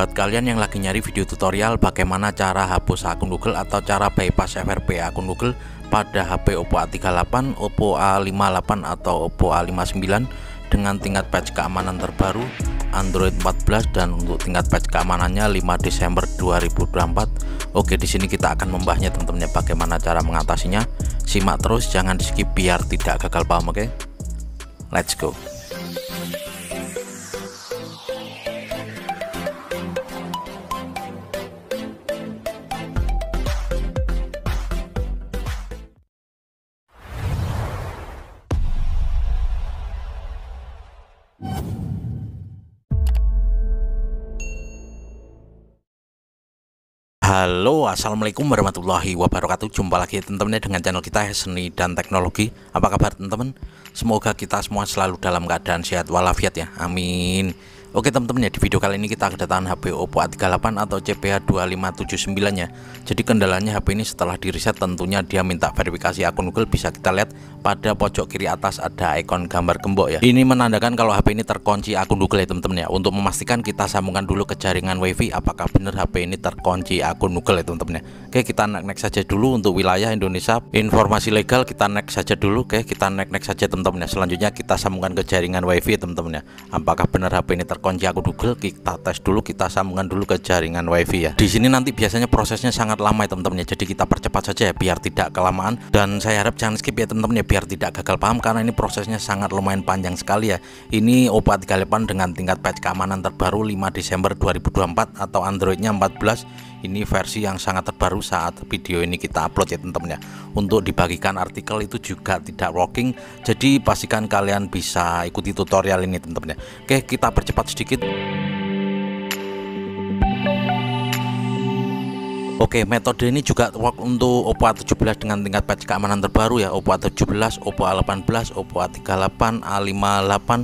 buat kalian yang lagi nyari video tutorial bagaimana cara hapus akun Google atau cara bypass FRP akun Google pada HP Oppo A38, Oppo A58 atau Oppo A59 dengan tingkat patch keamanan terbaru Android 14 dan untuk tingkat patch keamanannya 5 Desember 2024. Oke, di sini kita akan membahasnya teman-teman, bagaimana cara mengatasinya. Simak terus, jangan di skip biar tidak gagal paham. Oke, let's go. Halo, assalamualaikum warahmatullahi wabarakatuh. Jumpa lagi teman-teman dengan channel kita Seni dan Teknologi. Apa kabar teman-teman? Semoga kita semua selalu dalam keadaan sehat walafiat ya, amin. Oke teman-teman, di video kali ini kita kedatangan HP Oppo A38 atau CPH2579 ya. Jadi kendalanya HP ini setelah di reset tentunya dia minta verifikasi akun Google. Bisa kita lihat pada pojok kiri atas ada ikon gambar gembok ya. Ini menandakan kalau HP ini terkunci akun Google ya teman-teman ya. Untuk memastikan kita sambungkan dulu ke jaringan WiFi apakah benar HP ini terkunci akun Google ya teman-teman ya. Oke, kita next saja dulu untuk wilayah Indonesia. Informasi legal kita next saja dulu. Oke, kita next saja teman-teman ya. Selanjutnya kita sambungkan ke jaringan WiFi ya teman-teman ya. Apakah benar HP ini terkunci akun Google? Kita tes dulu, kita sambungkan dulu ke jaringan WiFi ya. Di sini nanti biasanya prosesnya sangat lama ya teman-teman ya. Jadi kita percepat saja ya biar tidak kelamaan, dan saya harap jangan skip ya teman-teman ya biar tidak gagal paham karena ini prosesnya sangat lumayan panjang sekali ya. Ini Oppo A38 dengan tingkat patch keamanan terbaru 5 Desember 2024 atau Androidnya 14. Ini versi yang sangat terbaru saat video ini kita upload ya teman-teman ya. Untuk dibagikan artikel itu juga tidak working, jadi pastikan kalian bisa ikuti tutorial ini teman-teman ya. Oke, kita percepat sedikit. Oke, metode ini juga work untuk Oppo A17 dengan tingkat patch keamanan terbaru ya. Oppo A17, Oppo A18, Oppo A38, A58,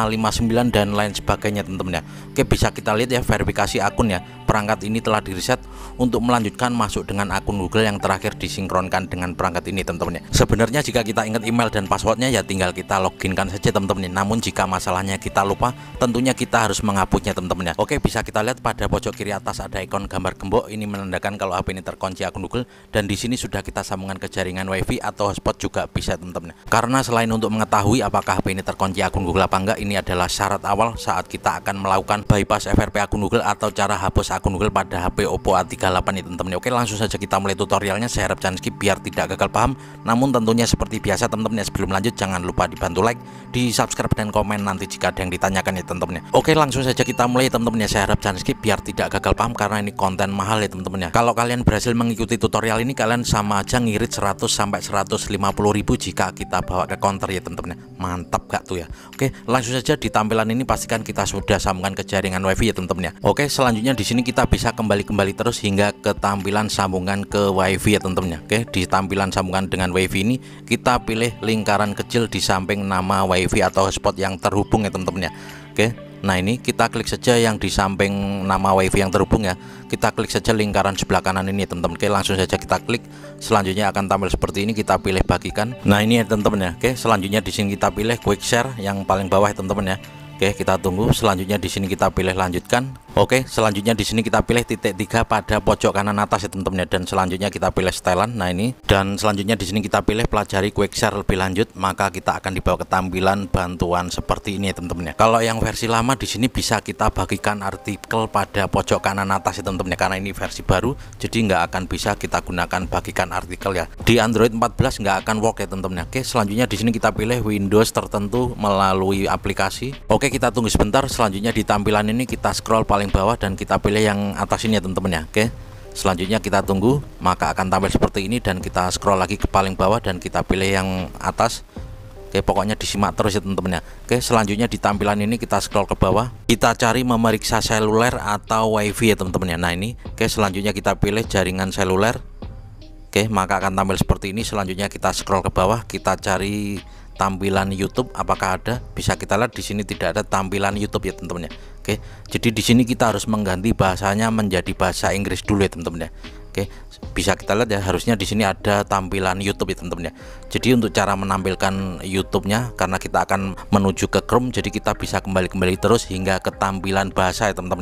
A59 dan lain sebagainya teman-teman ya. Oke, bisa kita lihat ya verifikasi akun ya. Perangkat ini telah direset untuk melanjutkan masuk dengan akun Google yang terakhir disinkronkan dengan perangkat ini teman-teman ya. Sebenarnya jika kita ingat email dan passwordnya ya tinggal kita loginkan saja teman-teman ya. Namun jika masalahnya kita lupa, tentunya kita harus menghapusnya teman-teman ya. Oke, bisa kita lihat pada pojok kiri atas ada ikon gambar gembok. Ini menandakan kalau HP ini terkunci akun Google, dan di sini sudah kita sambungkan ke jaringan WiFi atau hotspot juga bisa teman-teman ya. Karena selain untuk mengetahui apakah HP ini terkunci akun Google apa enggak, ini adalah syarat awal saat kita akan melakukan bypass FRP akun Google atau cara hapus akun Google pada HP Oppo A38 ini teman-teman. Oke, langsung saja kita mulai tutorialnya. Saya harap jangan skip biar tidak gagal paham. Namun tentunya seperti biasa teman-teman ya, sebelum lanjut jangan lupa dibantu like, di subscribe dan komen nanti jika ada yang ditanyakan ya teman-teman ya. Oke, langsung saja kita mulai teman-teman ya. Saya harap jangan skip biar tidak gagal paham karena ini konten mahal ya teman-teman ya. Kalau kalian berhasil mengikuti tutorial ini, kalian sama aja ngirit 100 sampai 150 ribu jika kita bawa ke counter ya teman-teman ya. Mantap gak tuh ya. Oke, langsung saja di tampilan ini pastikan kita sudah sambungkan ke jaringan WiFi ya teman-teman ya. Oke, selanjutnya di sini kita bisa kembali terus hingga ke tampilan sambungan ke WiFi ya teman-teman ya. Oke, di tampilan sambungan dengan WiFi ini kita pilih lingkaran kecil di samping nama WiFi atau hotspot yang terhubung ya teman-teman ya. Oke, nah ini kita klik saja yang di samping nama WiFi yang terhubung ya. Kita klik saja lingkaran sebelah kanan ini ya teman-teman. Oke, langsung saja kita klik. Selanjutnya akan tampil seperti ini, kita pilih bagikan. Nah ini ya teman-teman ya. Oke, selanjutnya di sini kita pilih quick share yang paling bawah ya teman-teman ya. Oke, kita tunggu. Selanjutnya di sini kita pilih lanjutkan. Oke, selanjutnya di sini kita pilih titik 3 pada pojok kanan atas ya teman-teman ya, dan selanjutnya kita pilih setelan. Nah ini, dan selanjutnya di sini kita pilih pelajari quick share lebih lanjut, maka kita akan dibawa ke tampilan bantuan seperti ini ya teman-teman ya. Kalau yang versi lama di sini bisa kita bagikan artikel pada pojok kanan atas ya teman-teman ya, karena ini versi baru jadi nggak akan bisa kita gunakan bagikan artikel ya. Di Android 14 nggak akan work ya teman-teman ya. Oke, selanjutnya di sini kita pilih Windows tertentu melalui aplikasi. Oke, kita tunggu sebentar. Selanjutnya di tampilan ini kita scroll paling bawah dan kita pilih yang atas ini ya teman-teman ya. Oke, selanjutnya kita tunggu, maka akan tampil seperti ini, dan kita scroll lagi ke paling bawah dan kita pilih yang atas. Oke, pokoknya disimak terus ya teman-teman ya. Oke, selanjutnya di tampilan ini kita scroll ke bawah, kita cari memeriksa seluler atau WiFi ya teman-teman ya. Nah ini, oke, selanjutnya kita pilih jaringan seluler. Oke, maka akan tampil seperti ini. Selanjutnya kita scroll ke bawah, kita cari tampilan YouTube apakah ada. Bisa kita lihat di sini tidak ada tampilan YouTube ya teman-teman ya. Oke, jadi di sini kita harus mengganti bahasanya menjadi bahasa Inggris dulu ya teman-teman ya. Oke, bisa kita lihat ya, harusnya di sini ada tampilan YouTube ya teman-teman ya. Jadi untuk cara menampilkan YouTube-nya, karena kita akan menuju ke Chrome, jadi kita bisa kembali terus hingga ke tampilan bahasa ya teman-teman ya.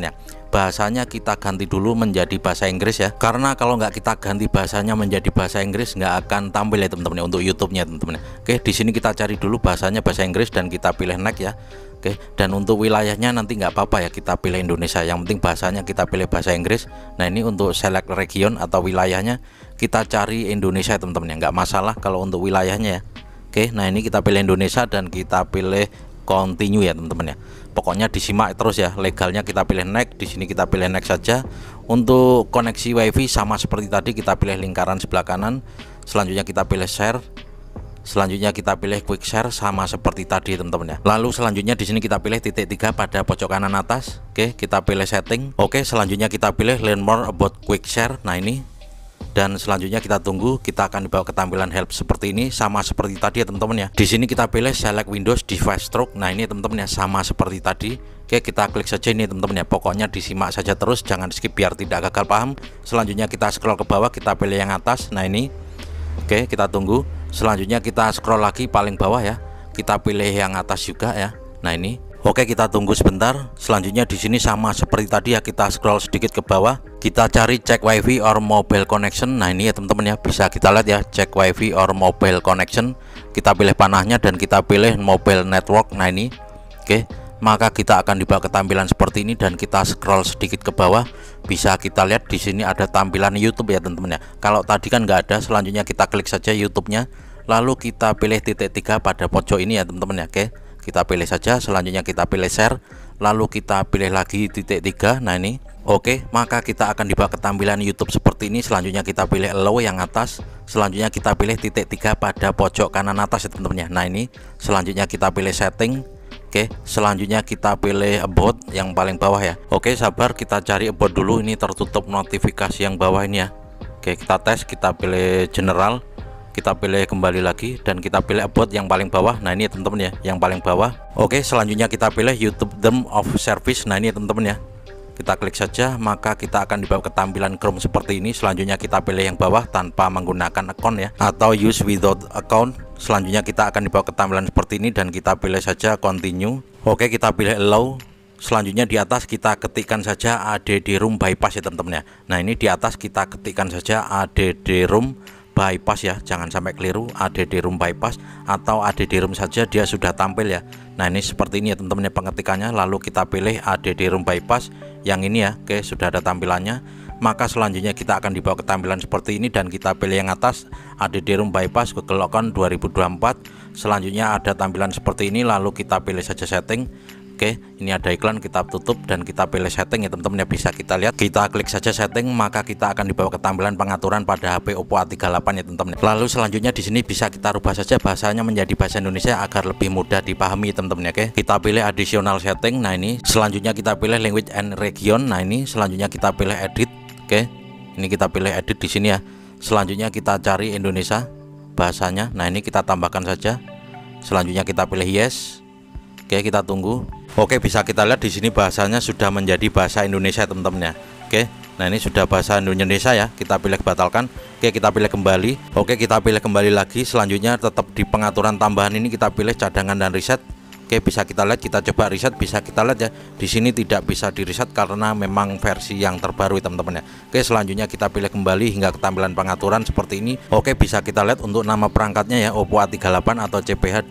bahasanya kita ganti dulu menjadi bahasa Inggris ya, karena kalau nggak kita ganti bahasanya menjadi bahasa Inggris nggak akan tampil ya teman-teman ya, untuk YouTube-nya teman-teman. Oke, di sini kita cari dulu bahasanya bahasa Inggris dan kita pilih next ya. Oke, dan untuk wilayahnya nanti nggak apa-apa ya, kita pilih Indonesia, yang penting bahasanya kita pilih bahasa Inggris. Nah ini untuk select region atau wilayahnya kita cari Indonesia teman-teman ya, nggak masalah kalau untuk wilayahnya ya. Oke, nah ini kita pilih Indonesia dan kita pilih continue ya teman-teman ya. Pokoknya disimak terus ya, legalnya kita pilih next, di sini kita pilih next saja. Untuk koneksi WiFi sama seperti tadi, kita pilih lingkaran sebelah kanan, selanjutnya kita pilih share, selanjutnya kita pilih quick share sama seperti tadi teman-teman ya. Lalu selanjutnya di sini kita pilih titik 3 pada pojok kanan atas. Oke, kita pilih setting. Oke, selanjutnya kita pilih learn more about quick share. Nah ini, dan selanjutnya kita tunggu, kita akan dibawa ke tampilan help seperti ini sama seperti tadi ya teman-teman ya. Di sini kita pilih select Windows device stroke. Nah ini teman-teman ya, sama seperti tadi. Oke, kita klik saja ini teman-teman ya, pokoknya disimak saja terus, jangan skip biar tidak gagal paham. Selanjutnya kita scroll ke bawah, kita pilih yang atas. Nah ini, oke, kita tunggu. Selanjutnya kita scroll lagi paling bawah ya, kita pilih yang atas juga ya. Nah ini, oke, kita tunggu sebentar. Selanjutnya di sini sama seperti tadi ya, kita scroll sedikit ke bawah, kita cari cek WiFi or mobile connection. Nah ini ya teman-teman ya, bisa kita lihat ya, cek WiFi or mobile connection. Kita pilih panahnya dan kita pilih mobile network. Nah ini, oke, maka kita akan dibawa ke tampilan seperti ini dan kita scroll sedikit ke bawah, bisa kita lihat di sini ada tampilan YouTube ya teman-teman ya. Kalau tadi kan nggak ada, selanjutnya kita klik saja YouTube-nya, lalu kita pilih titik 3 pada pojok ini ya teman-teman ya. Oke, kita pilih saja, selanjutnya kita pilih share, lalu kita pilih lagi titik 3. Nah ini, oke, maka kita akan dibawa ke tampilan YouTube seperti ini. Selanjutnya kita pilih allow yang atas, selanjutnya kita pilih titik 3 pada pojok kanan atas ya teman-teman ya. Nah ini, selanjutnya kita pilih setting. Oke, selanjutnya kita pilih about yang paling bawah ya. Oke, sabar, kita cari about dulu, ini tertutup notifikasi yang bawah ini ya. Oke, kita tes, kita pilih general, kita pilih kembali lagi dan kita pilih about yang paling bawah. Nah ini teman-teman ya, yang paling bawah. Oke, selanjutnya kita pilih YouTube term of service. Nah ini teman-teman ya, kita klik saja, maka kita akan dibawa ke tampilan Chrome seperti ini. Selanjutnya kita pilih yang bawah tanpa menggunakan account ya, atau use without account. Selanjutnya kita akan dibawa ke tampilan seperti ini dan kita pilih saja continue. Oke, kita pilih allow. Selanjutnya di atas kita ketikkan saja add room bypass ya teman-teman ya. Nah ini di atas kita ketikkan saja add room bypass ya, jangan sampai keliru, add room bypass atau add room saja, dia sudah tampil ya. Nah ini seperti ini ya teman-teman ya pengetikannya, lalu kita pilih add room bypass yang ini ya. Oke, sudah ada tampilannya. Maka selanjutnya kita akan dibawa ke tampilan seperti ini dan kita pilih yang atas add room bypass Google Account 2024. Selanjutnya ada tampilan seperti ini, lalu kita pilih saja setting. Oke, ini ada iklan, kita tutup dan kita pilih setting ya teman-teman ya, bisa kita lihat. Kita klik saja setting, maka kita akan dibawa ke tampilan pengaturan pada HP Oppo A38 ya teman-teman. Lalu selanjutnya di sini bisa kita rubah saja bahasanya menjadi bahasa Indonesia agar lebih mudah dipahami teman-teman ya. Oke, kita pilih additional setting. Nah ini, selanjutnya kita pilih language and region. Nah ini, selanjutnya kita pilih edit. Oke, ini kita pilih edit di sini ya. Selanjutnya kita cari Indonesia bahasanya. Nah ini kita tambahkan saja. Selanjutnya kita pilih yes. Oke, kita tunggu. Oke, bisa kita lihat di sini bahasanya sudah menjadi bahasa Indonesia teman-teman ya. Oke, nah ini sudah bahasa Indonesia ya. Kita pilih batalkan. Oke, kita pilih kembali. Oke, kita pilih kembali lagi. Selanjutnya tetap di pengaturan tambahan ini kita pilih cadangan dan reset. Oke, bisa kita lihat, kita coba reset, bisa kita lihat ya. Di sini tidak bisa di reset karena memang versi yang terbaru teman-teman ya. Oke, selanjutnya kita pilih kembali hingga ke tampilan pengaturan seperti ini. Oke, bisa kita lihat untuk nama perangkatnya ya, Oppo A38 atau CPH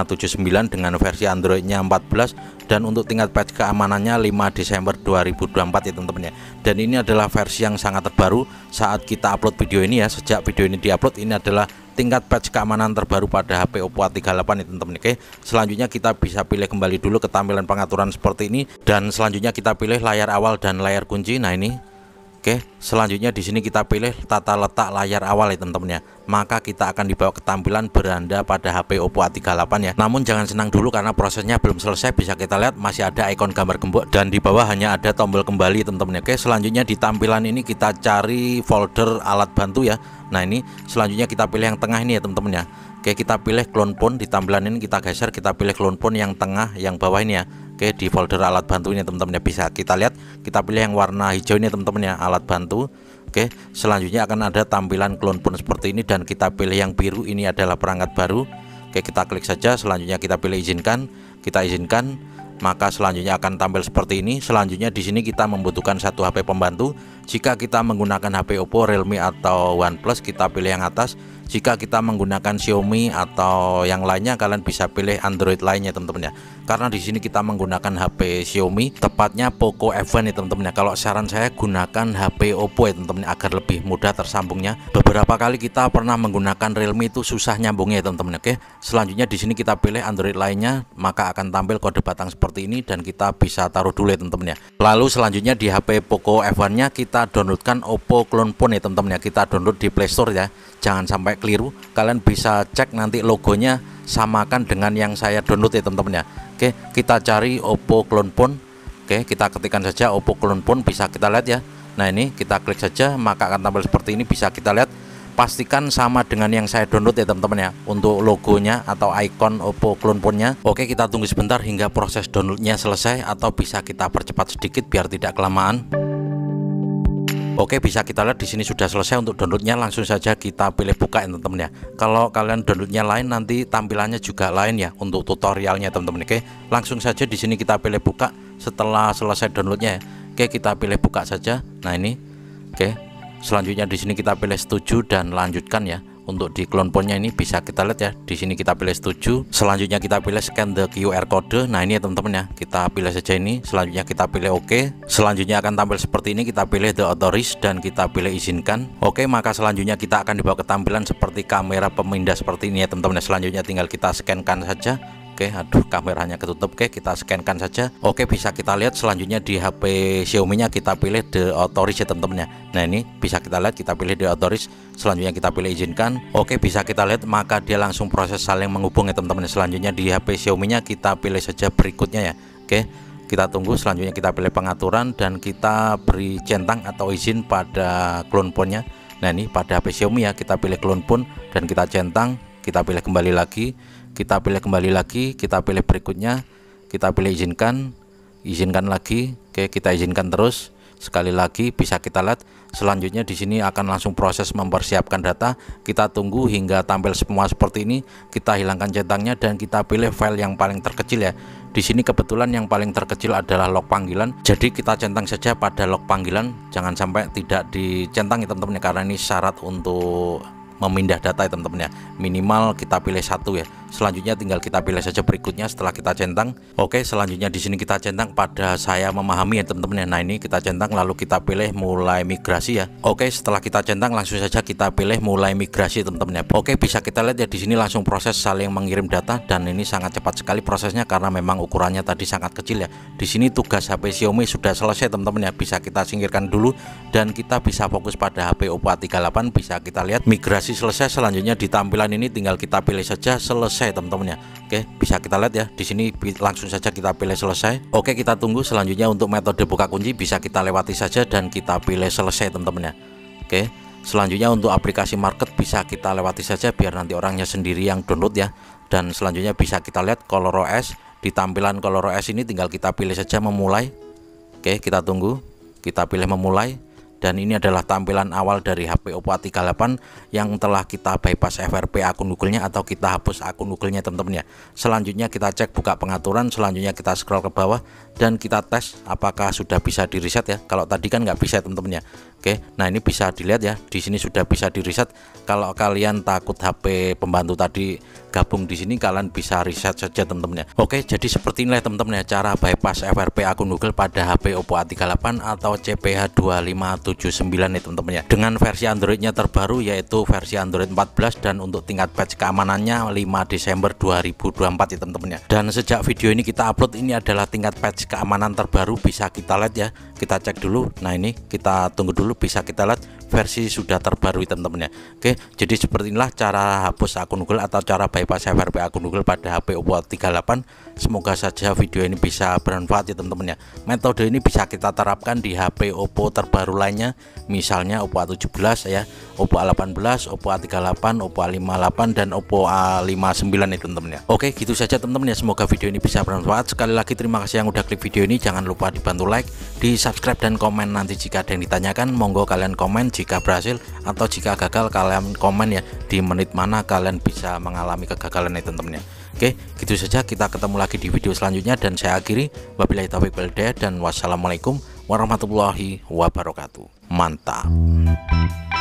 2579 dengan versi Androidnya 14, dan untuk tingkat patch keamanannya 5 Desember 2024 ya teman-teman ya. Dan ini adalah versi yang sangat terbaru saat kita upload video ini ya. Sejak video ini diupload, ini adalah tingkat patch keamanan terbaru pada HP Oppo A38 ya teman-teman. Oke, selanjutnya kita bisa pilih kembali dulu ke tampilan pengaturan seperti ini dan selanjutnya kita pilih layar awal dan layar kunci. Nah ini, oke, selanjutnya di sini kita pilih tata letak layar awal ya teman-teman ya. Maka kita akan dibawa ke tampilan beranda pada HP Oppo A38 ya. Namun jangan senang dulu karena prosesnya belum selesai. Bisa kita lihat masih ada ikon gambar gembok dan di bawah hanya ada tombol kembali teman-teman. Oke, selanjutnya di tampilan ini kita cari folder alat bantu ya. Nah ini, selanjutnya kita pilih yang tengah ini ya teman-teman ya. Oke, kita pilih clone phone. Di tampilan ini kita geser, kita pilih clone phone yang tengah yang bawah ini ya. Oke, di folder alat bantu ini teman-teman ya, bisa kita lihat, kita pilih yang warna hijau ini teman-teman ya, alat bantu. Oke, selanjutnya akan ada tampilan clone phone seperti ini dan kita pilih yang biru, ini adalah perangkat baru. Oke, kita klik saja, selanjutnya kita pilih izinkan, kita izinkan. maka selanjutnya akan tampil seperti ini. Selanjutnya di sini kita membutuhkan satu HP pembantu. Jika kita menggunakan HP Oppo, Realme atau OnePlus, kita pilih yang atas. Jika kita menggunakan Xiaomi atau yang lainnya, kalian bisa pilih Android lainnya teman-teman ya. Karena di sini kita menggunakan HP Xiaomi, tepatnya Poco F1 ya teman-teman ya. Kalau saran saya gunakan HP Oppo ya teman-teman agar lebih mudah tersambungnya. Beberapa kali kita pernah menggunakan Realme itu susah nyambungnya ya teman-teman. Oke, selanjutnya di sini kita pilih Android lainnya, maka akan tampil kode batang seperti ini dan kita bisa taruh dulu ya teman-teman ya. Lalu selanjutnya di HP Poco F1-nya kita downloadkan Oppo Clone Phone ya teman-teman ya. Kita download di Play Store ya. Jangan sampai keliru, kalian bisa cek nanti logonya samakan dengan yang saya download ya teman-teman ya. Oke, kita cari Oppo Clone Phone. Oke, kita ketikkan saja Oppo Clone Phone, bisa kita lihat ya. Nah ini kita klik saja, maka akan tampil seperti ini, bisa kita lihat. Pastikan sama dengan yang saya download ya teman-teman ya, untuk logonya atau icon Oppo Clone Phone-nya. Oke, kita tunggu sebentar hingga proses downloadnya selesai, atau bisa kita percepat sedikit biar tidak kelamaan. Oke, bisa kita lihat di sini sudah selesai untuk downloadnya. Langsung saja kita pilih buka ya teman-teman ya. Kalau kalian downloadnya lain, nanti tampilannya juga lain ya untuk tutorialnya teman-teman. Oke, langsung saja di sini kita pilih buka setelah selesai downloadnya ya. Oke, kita pilih buka saja. Nah ini, oke. Selanjutnya di sini kita pilih setuju dan lanjutkan ya. Untuk di Clone Phone-nya ini bisa kita lihat ya. Di sini kita pilih setuju. Selanjutnya kita pilih scan the QR code. Nah ini ya teman-teman ya. Kita pilih saja ini. Selanjutnya kita pilih OK. Selanjutnya akan tampil seperti ini. Kita pilih the authorize dan kita pilih izinkan. Oke, maka selanjutnya kita akan dibawa ke tampilan seperti kamera pemindah seperti ini ya teman-teman. Selanjutnya tinggal kita scan-kan saja. Oke, aduh kameranya ketutup. Oke, kita scan-kan saja. Oke, bisa kita lihat selanjutnya di HP Xiaomi-nya kita pilih the authorize ya teman-teman ya. Nah ini bisa kita lihat, kita pilih the authorize. Selanjutnya kita pilih izinkan. Oke, bisa kita lihat maka dia langsung proses saling menghubung ya teman-teman. Selanjutnya di HP Xiaomi-nya kita pilih saja berikutnya ya. Oke, kita tunggu. Selanjutnya kita pilih pengaturan dan kita beri centang atau izin pada Clone Phone-nya. Nah ini pada HP Xiaomi ya, kita pilih Clone Phone dan kita centang. Kita pilih kembali lagi, kita pilih kembali lagi, kita pilih berikutnya, kita pilih izinkan, izinkan lagi. Oke, kita izinkan terus. Sekali lagi bisa kita lihat selanjutnya di sini akan langsung proses mempersiapkan data. Kita tunggu hingga tampil semua seperti ini. Kita hilangkan centangnya dan kita pilih file yang paling terkecil ya. Di sini kebetulan yang paling terkecil adalah log panggilan. Jadi kita centang saja pada log panggilan. Jangan sampai tidak dicentang ya teman-teman ya, karena ini syarat untuk memindah data ya teman-teman ya. Minimal kita pilih satu ya. Selanjutnya tinggal kita pilih saja berikutnya setelah kita centang. Oke, selanjutnya di sini kita centang pada saya memahami ya teman-teman ya. Nah ini kita centang lalu kita pilih mulai migrasi ya. Oke, setelah kita centang langsung saja kita pilih mulai migrasi teman-teman ya. Oke, bisa kita lihat ya di sini langsung proses saling mengirim data dan ini sangat cepat sekali prosesnya karena memang ukurannya tadi sangat kecil ya. Di sini tugas HP Xiaomi sudah selesai teman-teman ya. Bisa kita singkirkan dulu dan kita bisa fokus pada HP Oppo A38. Bisa kita lihat migrasi selesai. Selanjutnya di tampilan ini tinggal kita pilih saja selesai teman-teman ya. Oke, bisa kita lihat ya di sini langsung saja kita pilih selesai. Oke, kita tunggu. Selanjutnya untuk metode buka kunci bisa kita lewati saja dan kita pilih selesai teman-teman ya. Oke, selanjutnya untuk aplikasi market bisa kita lewati saja biar nanti orangnya sendiri yang download ya. Dan selanjutnya bisa kita lihat ColorOS. Di tampilan ColorOS ini tinggal kita pilih saja memulai. Oke, kita tunggu, kita pilih memulai. Dan ini adalah tampilan awal dari HP Oppo A38 yang telah kita bypass FRP akun Google-nya atau kita hapus akun Google-nya teman-teman ya. Selanjutnya kita cek buka pengaturan, selanjutnya kita scroll ke bawah dan kita tes apakah sudah bisa di reset ya. Kalau tadi kan nggak bisa teman-teman ya. Oke, nah ini bisa dilihat ya, di sini sudah bisa di reset. Kalau kalian takut HP pembantu tadi gabung di sini, kalian bisa reset saja teman-teman ya. Oke, jadi seperti inilah teman-teman ya cara bypass FRP akun Google pada HP Oppo A38 atau CPH2579 ya teman-teman ya. Dengan versi Androidnya terbaru yaitu versi Android 14 dan untuk tingkat patch keamanannya 5 Desember 2024 ya teman-teman ya. Dan sejak video ini kita upload, ini adalah tingkat patch keamanan terbaru, bisa kita lihat ya. Kita cek dulu. Nah ini kita tunggu dulu, bisa kita lihat versi sudah terbaru teman-teman ya. Oke, jadi seperti inilah cara hapus akun Google atau cara bypass FRP akun Google pada HP Oppo A38. Semoga saja video ini bisa bermanfaat ya teman-teman ya. Metode ini bisa kita terapkan di HP Oppo terbaru lainnya, misalnya Oppo A17 ya, Oppo A18, Oppo A38, Oppo A58 dan Oppo A59 ya teman-teman ya. Oke, gitu saja teman-teman ya. Semoga video ini bisa bermanfaat. Sekali lagi terima kasih yang udah klik video ini. Jangan lupa dibantu like, di subscribe dan komen. Nanti jika ada yang ditanyakan monggo kalian komen. jika berhasil atau jika gagal kalian komen ya di menit mana kalian bisa mengalami kegagalan ya teman-teman ya. Oke, gitu saja, kita ketemu lagi di video selanjutnya dan saya akhiri wabillahi taufiq wal hidayah dan wassalamualaikum warahmatullahi wabarakatuh. Mantap.